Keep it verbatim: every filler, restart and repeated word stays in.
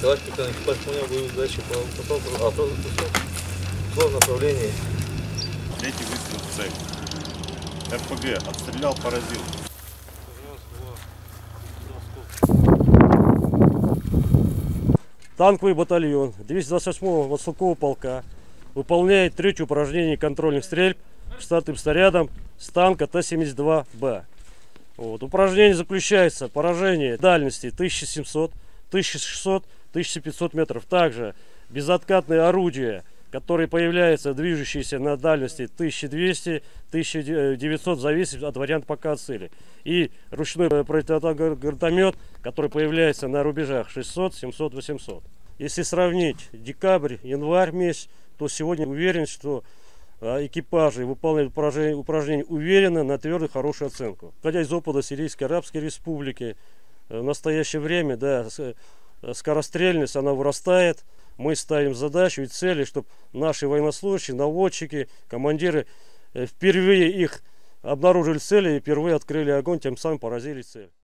Товарищ капитан, экипаж понял боевую задачу по вопросу в направлении. Третий выстрел в цель. эр пэ гэ отстрелял, поразил. Танковый батальон двести двадцать восьмого мотострелкового полка выполняет третье упражнение контрольных стрельб штатным снарядом с танка Т семьдесят два Б. Вот. Упражнение заключается в поражении дальности тысяча семьсот, тысяча шестьсот, тысяча пятьсот метров. Также безоткатные орудия, которые появляются движущиеся на дальности тысяча двести — тысяча девятьсот, зависит от варианта пока цели. И ручной противотанковый гранатомет, который появляется на рубежах шестьсот, семьсот, восемьсот. Если сравнить декабрь, январь месяц, то сегодня уверен, что экипажи выполняют упражнения, упражнения уверенно, на твердую хорошую оценку. Исходя из опыта Сирийской Арабской Республики, в настоящее время, да, скорострельность она вырастает. Мы ставим задачу и цели, чтобы наши военнослужащие, наводчики, командиры впервые их обнаружили цели и впервые открыли огонь, тем самым поразили цель.